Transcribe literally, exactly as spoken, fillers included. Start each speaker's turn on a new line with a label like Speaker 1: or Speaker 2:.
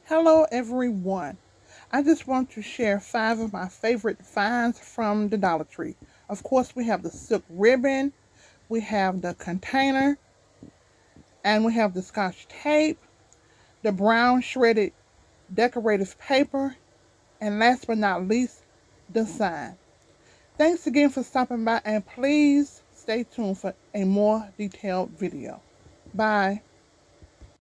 Speaker 1: Hello everyone. I just want to share five of my favorite finds from the Dollar Tree. Of course, we have the silk ribbon, we have the container, and we have the scotch tape, the brown shredded decorative paper, and last but not least, the sign. Thanks again for stopping by, and please stay tuned for a more detailed video. Bye.